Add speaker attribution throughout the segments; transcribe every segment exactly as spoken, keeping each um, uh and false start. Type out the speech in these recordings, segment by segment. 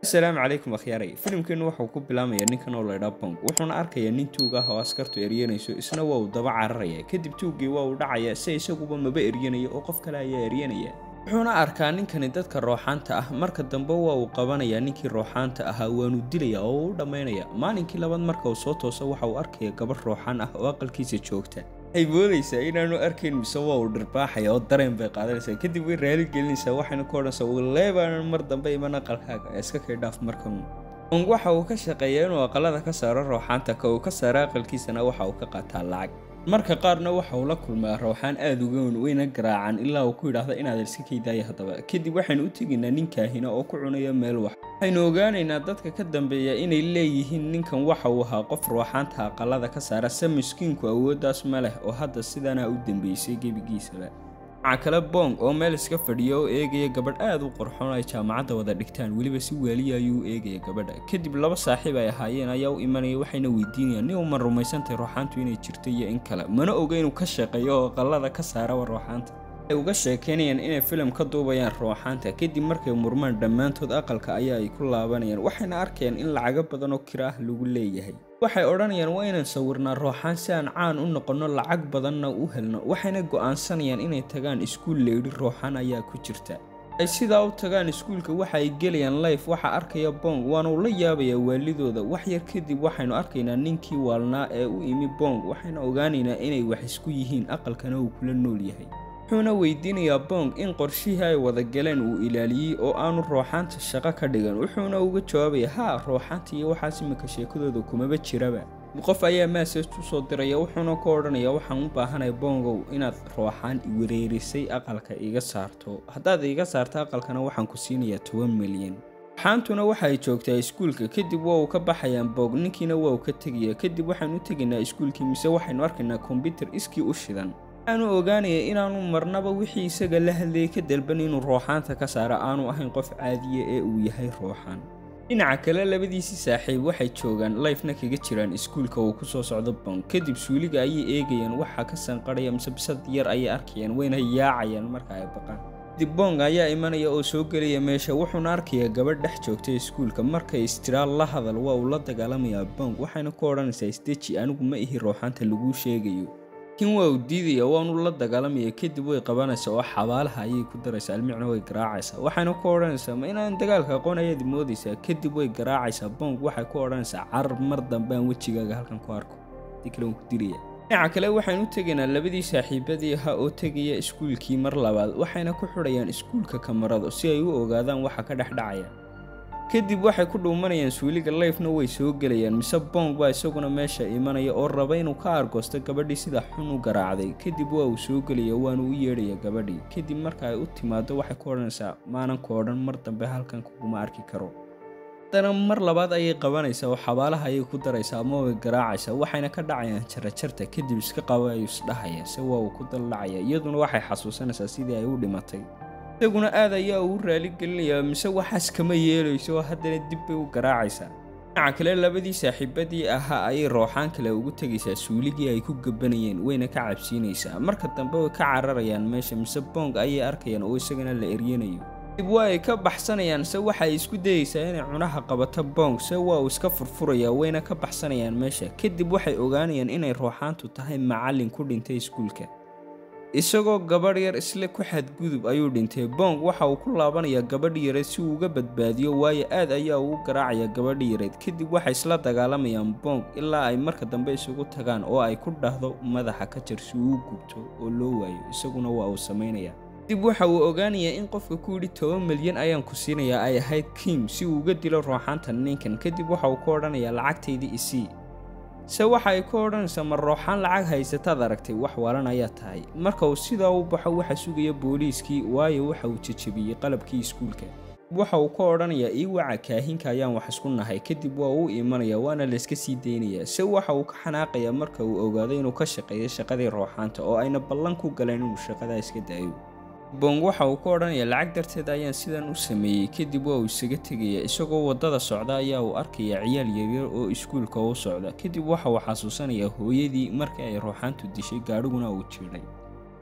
Speaker 1: السلام عليكم أخياري فيلمكeennu wuxuu ku bilaamayaa ninkan oo la yiraahdo Bong wuxuuna arkayaa nin tuug ah oo askartu eryanayso isna waa uu daba cararaya kadib tuugii waa uu dhacaya si isaguba maba eryanayo oo qof kale ayaa eryanaya wuxuuna arkaa ninkani dadka rooxaanta ah marka dambe waa uu qabanayaa ninkii rooxaanta ahaa waanu dilaya oo uu dhameynaya maalinkii labaad marka uu soo tooso waxa uu arkayaa gabadh rooxaan ah oo aqalkiisa joogta ay boodaysaa inaanu arkayn mise waa uu dhirbaaxaya oo dareen bay qaadanaysaa kadib way raali gelinaysaa waxayna ku odhanaysaa waleebaan mar dambe iman aqalkaaga iska kay dhaaf markan Bong waxa uu ka shaqeeyaa inuu aqalada ka saaro rooxaanta ka uu ka saaro aqalkiisana waxa uu ka qaataa lacag marka qaarna waxa uu la kulmaa rooxaan aad uga weyn weyna garaacan ilaa uu ku yiraahdo inaad iska kaydaaya hadaba kadib waxaynu u taginaa ninkaahina oo ku cunaya meel wax waxaynu ogaanaynaa dadka ka dambeeya inay leeyihiin ninkan waxa uu ahaa qof rooxaanta aqalada ka saara sa miskiinku awoodaas ma leh oo hadda sidana u dambeysay gebigiisaba waxa kale Bong oo meel iska fadhiyo oo eegaya gabadh aad u qurxoon ay jaamacadda wada dhigtaan waliba si weeliya ayuu eegaya gabadha kadib laba saaxiib ay ahaayeen ayaa u imanaya waxayna weydiinayaan nin uma rumaysantay rooxaantu inay jirto iyo in kale mana oga inuu ka shaqeeyo oo aqalada ka saara rooxaanta ay uga sheekeynayaan inay film ka duubayaan rooxaanta kadib markay murmaan dhammaantood aqalka ayaa ay ku laabanayaan waxayna arkayaan in lacago badan oo kira ah lagu leeyahay waxay odhanayaan waa inaan sawirnaa rooxaan si aan caan u noqono lacag badanna u helno waxayna go'aansanayaan inay tagaan iskuul leeyri rooxaan ayaa ku jirta ay sidaa u tagaan iskuulka waxa ay gelayaan live waxa arkaya Bong waana uu la yaabaya waalidooda wax yar kadib waxaynu arkaynaa ninkii waalnaa ee u imi Bong waxayna ogaanaynaa inay wax isku yihiin aqalkana uu kula nool yahay wuxuuna weydiinayaa Bong in qorshihii ay wada galeen uu ilaaliyay oo aanu rooxaanta shaqo ka dhigan wuxuuna uga jawaabayaa ha rooxaanta iyo waxaas imika sheekadooda kumaba jiraba qof ayaa message u soo diraya wuxuuna ku odhanayaa waxaan u baahanahay Bongow inaad rooxaan i wareerisay aqalka iga saarto haddaad iga saarto aqalkana waxaan ku siinayaa toban milyan xaantuna waxa ay joogtaa iskuulka kadib waa uu ka baxayaan Bong ninkiina waa uu ka tagayaa kadib waxaan u taginaa iskuulkii mise waxaynu arkaynaa computer iskii u shidan aanu ogaanaya inaanu marnaba wixii isaga la hadlayay ka dalban inuu rooxaanta ka saaro aanu ahayn qof caadiye ee uu yahay rooxaan dhinaca kale labadiisii saaxiib waxay joogaan live-na kaga jiraan iskuulka uu ku soo socdo Bong kadib suuliga ayay eegayaan waxa ka sanqaraya mise bisad yar ayay arkayaan wayna yaacayaan marka ay baqaan kadib Bong ayaa imanaya oo soo gelaya meesha wuxuuna arkayaa gabadh dhex joogta iskuulka markay istiraal la hadal waa uu la dagaalamayaa Bong waxayna ku odhanaysaa isdeji anigu ma ihi rooxaanta lagu sheegayo kin waa uu diidaya waanu la dagaalamaya kadib way qabanaysaa oo xabaalaha ayay ku daraysaa almicna way garaacaysaa waxayna ku odhanaysaa ma inaan dagaalka aqoon ayaad moodaysaa kadib way garaacaysaa Bong waxay ku odhanaysaa carar mar dambe aan wejigaaga halkan ku arko dikale ku diraya dhinaca kale waxaynu u tageynaa labadii saaxiibadii ahaa oo tegaya iskuulkii mar labaad waxayna ku xidhayaan iskuulka kamarado si ay u ogaadaan waxa ka dhex dhacaya kadib waxay ku dhuumanayaan suuliga live-na way soo gelayaan mise Bong baa isaguna meesha imanaya oo raba inuu ka argoosto gabadhii sida xun u garaacday kadib waa uu soo gelaya waana u yeedhaya gabadhii kadib marka ay u timaado waxay ku odhanaysaa maanan ku odhan mar dambe halkan kuguma arki karo haddana mar labaad ayay qabanaysaa oo xabaalaha ayay ku daraysaa ama way garaacaysaa waxayna ka dhacayaan jarajarta kadib iska qabo ayuu isdhahaya se waa uu ku daldhacaya iyaduna waxay xasuusanaysaa sidii ay u dhimatay isaguna aad ayaa ugu raali gelinayaa mise waxaas kama yeelayso haddana dib bay u garaacaysaa dhinaca kale labadii saaxiibadii ahaa ayay rooxaan kale ugu tegaysaa suuligii ay ku gabanayeen wayna ka cabsiinaysaa marka dambe way ka cararayaan meesha mise Bong ayay arkayaan oo isagana la eryanayo dib waa ay ka baxsanayaan se waxa ay isku dayaysaa inay cunaha qabato Bong se waa uu iska furfurayaa wayna ka baxsanayaan meesha kadib waxay ogaanayaan inay rooxaantu tahay macallin ku dhintay iskuulka isagoo gabadh yar isla ku xadgudub ayuu dhintay Bong waxa uu ku laabanayaa gabadh yareed si uu uga badbaadiyo waayo aad ayaa uu garaacaya gabadh yareed kadib waxay isla dagaalamayaan Bong ilaa ay marka dambe isugu tagaan oo ay ku dhahdo madaxa ka jar si uu gubto oo loo waayo isaguna waa uu sameynaya dib waxa uu ogaanayaa in qofka ku yidhi toban milyan ayaan ku siinayaa ay ahayd Kim si uu uga dilo rooxaanta ninkan kadib waxa uu ku odhanayaa lacagtaydii isii se waxa ay ku odhanaysaa ma rooxaan lacag haysataad aragtay wax waalan ayaa tahay marka uu sidaa u baxo waxa sugaya booliiskii waayo waxa uu jajabiyey qalabkii iskuulka waxa uu ku odhanayaa ii waca kaahinka ayaan wax isku nahay kadib waa uu imanaya waana la iska sii daynayaa se waxa uu ka xanaaqayaa marka uu ogaado inuu ka shaqeeyo shaqadii rooxaanta oo ayna ballan ku galeen inuu shaqadaa iska daayo Bong waxa uu ku odhanayaa lacag darteed ayaan sidan u sameeyay kadib waa uu isaga tagayaa isagoo wadada socda ayaa uu arkayaa ciyaal yaryar oo iskuulka u socda kadib waxa uu xasuusanayaa hooyadii markii ay rooxaantu dishay gaadhiguna uu jiray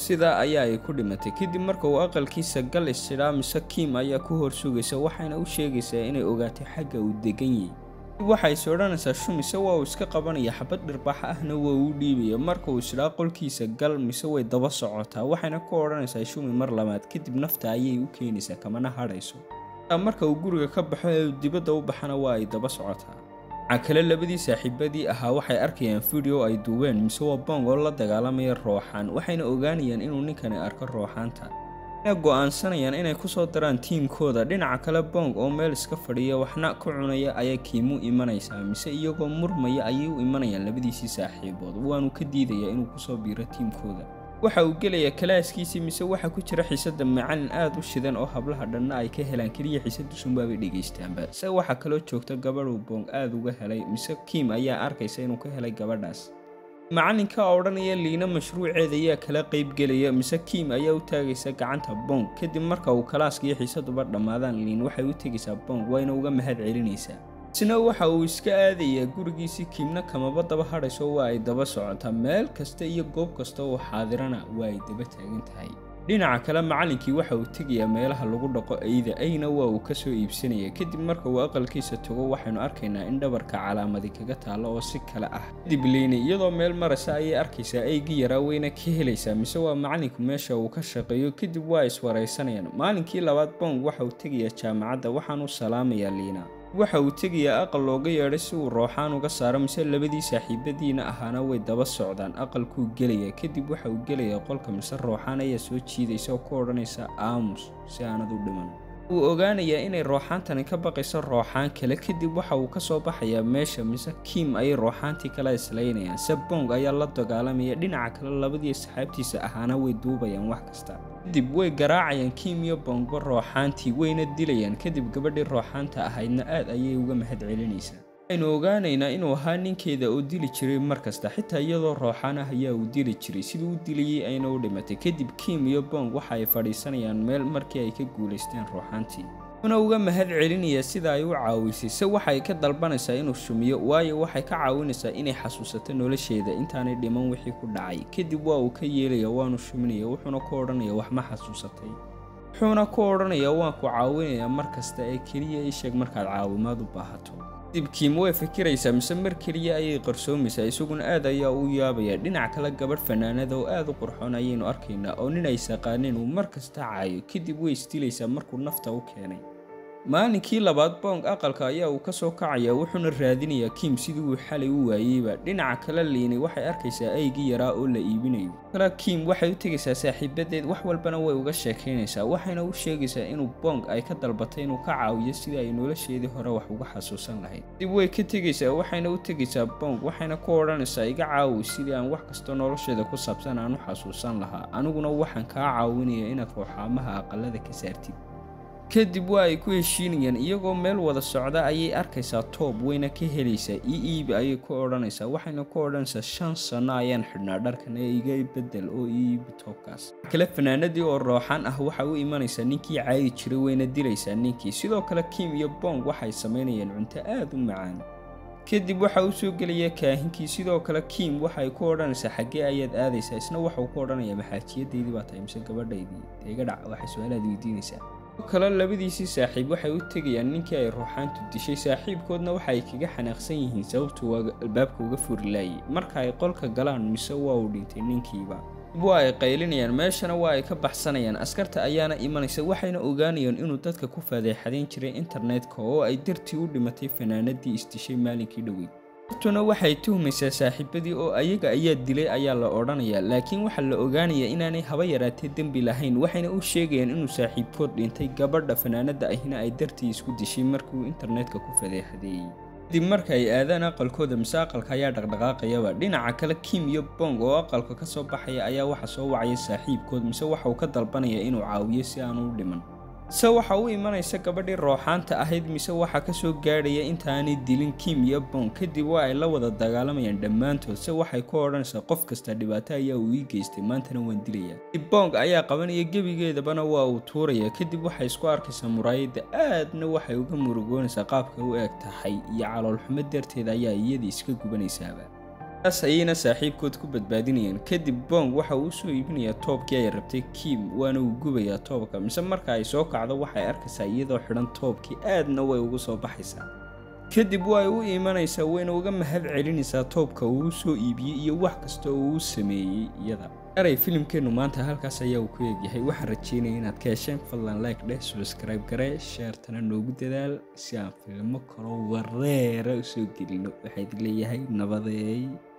Speaker 1: sidaa ayaa ay ku dhimatay. Kadib marka uu aqalkiisa gal isdhaa mise Kim ayaa ku hor sugaysa waxayna u sheegaysaa inay ogaatay xagga uu degan yahay. waxay soo odhanaysaa Shumi mise waa uu iska qabanaya xabad dhirbaax ahna waa uu dhiibaya. marka uu isdhaa qolkiisa gal mise way daba socotaa waxayna ku odhanaysaa Shumi mar labaad. kadib nafta ayay u keenaysaa kamana hadhayso. marka uu guriga ka baxo ee dibadda u baxana waa ay daba socotaa. kale labadii saaxiibadii ahaa waxay arkayaan video ay duubeen mise waa Bong oo la dagaalamaya Rooxaan waxayna ogaanayaan inuu ninkani arko Rooxaanta. waxay go'aansanayaan inay ku soo daraan tiimkooda. dhinaca kale Bong oo meel iska fadhiya waxna ku cunaya ayaa Kim u imanaysaa mise iyagoo murmaya ayay u imanayaan labadiisii saaxiibood waanu ka diidayaa inuu ku soo biiro tiimkooda. waxa uu gelayaa kalaaskiisii mise waxa ku jira xiisada macallin aad u shidan oo hablaha dhanna ay ka helaan kaliya xiisada sunbaabay dhageystaanba. se waxa kaloo joogta gabadhu Bong aad uga helay mise Kim ayaa arkaysa inuu ka helay gabadhaas. macallinka odhanaya Liina mashruuceeda ayaa kala qayb gelaya mise Kim ayaa u taagaysa gacanta Bong. kadib marka uu kalaaskiyo xiisaduba dhammaadaan Liin waxay u tegaysaa Bong wayna uga mahad celinaysaa. isna waxa uu iska aadayaa gurigiisii. Kimna kamaba daba hadhayso waa ay daba socotaa meel kasta iyo goob kasta oo xaadirana waa ay daba taagan tahay. dhinaca kale macallinkii waxa uu tegayaa meelaha lagu dhaqo ayda ayna waa uu ka soo iibsanaya. kadib marka uu aqalkiisa tago waxaynu arkaynaa in dhabarka calaamadi kaga taalo oo si kale ah. kadib Liina iyadoo meel maraysa ayay arkaysaa aygii yaraa weyna ka helaysaa mise waa macallinku meesha uu ka shaqeeyo. kadib waa iswaraysanayaan. maalinkii labaad Bong waxa uu tegayaa jaamacadda waxaanu salaamayaa Liina. waxa uu tegayaa aqal looga yeedhay si uu Rooxaan uga saaro mise labadii saaxiibadiina ahaana way daba socdaan. aqalkuu gelaya kadib waxa uu gelayaa qolka mise Rooxaan ayaa soo jiidaysa oo ku odhanaysa aamus si aanad u dhiman. wuu ogaanayaa inay Rooxaantani ka baqayso Rooxaan kale. kadib waxa uu ka soo baxayaa meesha mise Kim ayay Rooxaantii kala islaynayaan. se Bong ayaa la dagaalamaya. dhinaca kale labadii saxaabtiisa ahaana way duubayaan wax kasta. kadib way garaacayaan Kim iyo Bongba Rooxaantii wayna dilayaan. kadib gabadhii Rooxaanta ahaydna aad ayay uga mahad celinaysaa. waxaynu ogaanaynaa inuu ahaa ninkeeda oo dili jiray markasta xitaa iyadoo Rooxaan ah ayaa uu dili jiray siduu u dilayay ayna u dhimatay. kadib Kim iyo Bong waxa ay fadhiisanayaan meel markii ay ka guulaysteen Rooxaantii. una uga mahad celinaya sida ay u caawisay. se waxay ka dalbanaysaa inuu shumiyo waayo waxay ka caawinaysaa inay xasuusato nolosheeda intaanay dhiman wixii ku dhacay. kadib waa uu ka yeelaya waanu shuminaya wuxuuna ku odhanaya wax ma xasuusatay. wuxuuna ku odhanaya waan ku caawinayaa markasta ee keliya ii sheeg markaad caawimaad u baahato. kadib Kim way fikiraysaa mise mar keliya ayay qarsoomaysaa isaguna aad ayaa u yaabaya. dhinac kale gabadh fanaanada oo aad u qurxoon ayaynu arkaynaa oo nin ay saqaaneen uu mar kasta caayo. kadib way isdilaysaa markuu nafta u keenay. maalinkii labaad Bong aqalka ayaa uu ka soo kacaya wuxuuna raadinayaa Kim sidii uu xalay u waayeyba. dhinaca kale Liina waxay arkaysaa aygii yaraa oo la iibinayo. kale Kim waxay u tegaysaa saaxiibadeed wax walbana way uga sheekaynaysaa waxayna u sheegaysaa inuu Bong ay ka dalbatay inuu ka caawiyo sidii ay nolosheedii hore wax uga xasuusan lahayd. dib way ka tegaysaa waxayna u tegaysaa Bong waxayna ku odhanaysaa iga caawi sidii aan wax kasta nolosheeda ku saabsan aan u xasuusan lahaa. aniguna waxaan kaa caawinayaa inaad Rooxaamaha aqalada ka saartid. kadib waa ay ku heshiinayaan iyagoo meel wada socda ayay arkaysaa toob wayna ka helaysaa. ii iibi ayay ku odhanaysaa waxayna ku odhanaysaa shan sano ayaan xidhnaa dharkan ee iga bedel oo ii iibi toobkaas. kale fanaanadii oo Rooxaan ah waxa u imanaysaa ninkii caadi jiray wayna dilaysaa ninkii. sidoo kale Kim iyo Bong waxay samaynayaan cunto aad u macaan. kadib waxa uu soo gelaya kaahinkii. sidoo kale Kim waxay ku odhanaysaa xaggee ayaad aadaysaa. isna waxa uu ku odhanayaa maxaajiyadeydii baa tahay mise gabadhaydii iga dhac waxay su'aalaad weydiinaysaa. kale labadiisii saaxiib waxay u tegayaan ninkii ay Rooxaantu dishay. saaxiibkoodna waxay kaga xanaaqsan yihiin sababtu waa albaabka uga furi laayay. marka ay qolka galaan mise waa uu dhintay ninkiiba. waa ay qaylinayaan meeshana waa ay ka baxsanayaan. askarta ayaana imanaysa waxayna ogaanayaan inuu dadka ku fadeexadeyn jiray internetka oo ay dartii u dhimatay fanaanadii isdishay maalinkii dhoweyd. tuna waxay tuhmaysaa saaxiibadii oo ayaga ayaa dilay ayaa la odhanayaa. laakiin waxa la ogaanayaa inaanay haba yaraatee dembi lahayn waxayna u sheegayaan inuu saaxiibkood dhintay gabadha fanaanada ahina ay dartii isku dishay markuu internetka ku fadeexadeeyey. kadib marka ay aadaan aqalkooda mise aqalka ayaa dhaqdhaqaaqayaba. dhinaca kale Kim iyo Bong oo aqalka ka soo baxaya ayaa waxa soo wacaya saaxiibkood mise waxa uu ka dalbanaya inuu caawiyo si aanu u dhiman. se waxa u imanaysa gabadhii Rooxaanta ahayd mise waxa ka soo gaadhaya intaanay dilin Kim iyo Bong. kadib waa ay la wada dagaalamayaan dhammaantood. se waxay ku odhanaysaa qof kasta dhibaato ayaa uu ii geystay maantana waan dilayaa. kadib Bong ayaa qabanaya gebigeedabana waa uu tuuraya. kadib waxay isku arkaysaa muraayadda aadna waxay uga murugoonaysaa qaabka u eg tahay iyo caloolxumo darteed ayaa iyadii iska gubanaysaaba. taas ayayna saaxiibkood ku badbaadinayaan. Kadib Bong waxa uu soo iibinayaa toobkii ay rabtay Kim waana uu gubayaa toobka, mise marka ay soo kacdo waxay arkaysaa iyadoo xidhan toobkii aadna way ugu soo baxaysaa. kadib way u iimanaysaa wayna uga mahad celinaysaa toobka uu soo iibiyey iyo wax kasta oo uu sameeyey iyada. aray filimkeenu maanta halkaas ayaa uu ku eegyahay. waxaan rajeynaya inaad ka hesheen. fadlan like dheh, subscribe garee, share-tana noogu dadaal si aan filmo kalo wareera u soo gelino. waxaa idin leeyahay nabadeey.